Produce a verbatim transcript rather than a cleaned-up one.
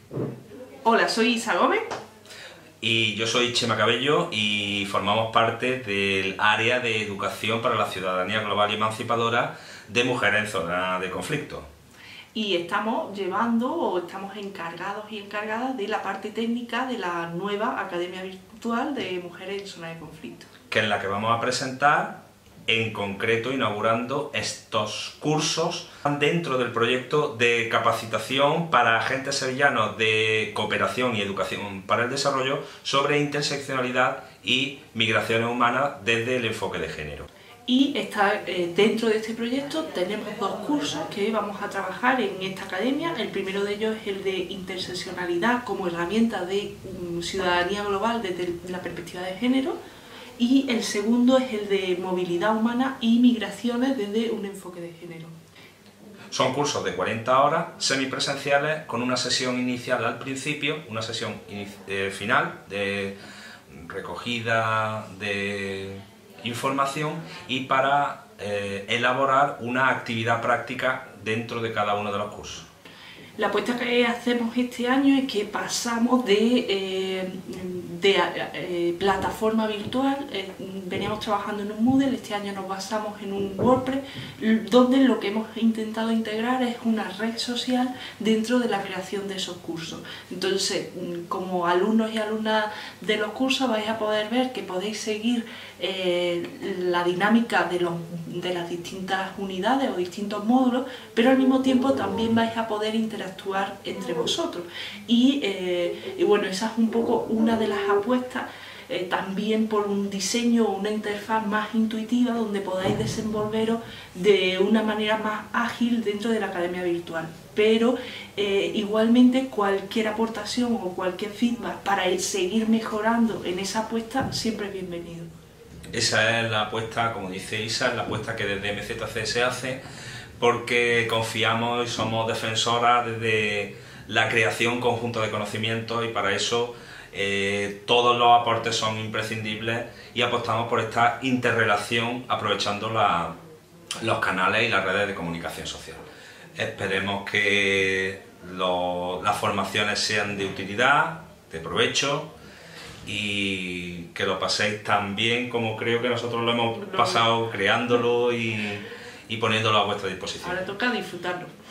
Hola, soy Isa Gómez. Y yo soy Chema Cabello y formamos parte del área de educación para la ciudadanía global y emancipadora de mujeres en zona de conflicto. Y estamos llevando o estamos encargados y encargadas de la parte técnica de la nueva Academia Virtual de Mujeres en Zona de Conflicto. Que es la que vamos a presentar, en concreto inaugurando estos cursos dentro del proyecto de capacitación para agentes sevillanos de cooperación y educación para el desarrollo sobre interseccionalidad y migraciones humanas desde el enfoque de género. Y está, eh, dentro de este proyecto tenemos dos cursos que vamos a trabajar en esta academia. El primero de ellos es el de interseccionalidad como herramienta de um, ciudadanía global desde la perspectiva de género, y el segundo es el de movilidad humana y migraciones desde un enfoque de género. Son cursos de cuarenta horas semipresenciales con una sesión inicial al principio, una sesión eh, final de recogida de información y para eh, elaborar una actividad práctica dentro de cada uno de los cursos. La apuesta que hacemos este año es que pasamos de, eh, de eh, plataforma virtual, eh, veníamos trabajando en un Moodle, este año nos basamos en un WordPress, donde lo que hemos intentado integrar es una red social dentro de la creación de esos cursos. Entonces, como alumnos y alumnas de los cursos vais a poder ver que podéis seguir eh, la dinámica de, los, de las distintas unidades o distintos módulos, pero al mismo tiempo también vais a poder interactuar actuar entre vosotros y, eh, y bueno, esa es un poco una de las apuestas, eh, también por un diseño o una interfaz más intuitiva donde podáis desenvolveros de una manera más ágil dentro de la academia virtual, pero eh, igualmente cualquier aportación o cualquier feedback para seguir mejorando en esa apuesta siempre es bienvenido. Esa es la apuesta, como dice Isa, es la apuesta que desde M Z C se hace, porque confiamos y somos defensoras desde la creación conjunta de conocimientos y para eso eh, todos los aportes son imprescindibles y apostamos por esta interrelación aprovechando la, los canales y las redes de comunicación social. Esperemos que lo, las formaciones sean de utilidad, de provecho y que lo paséis tan bien como creo que nosotros lo hemos pasado creándolo y y poniéndolo a vuestra disposición. Ahora toca disfrutarlo.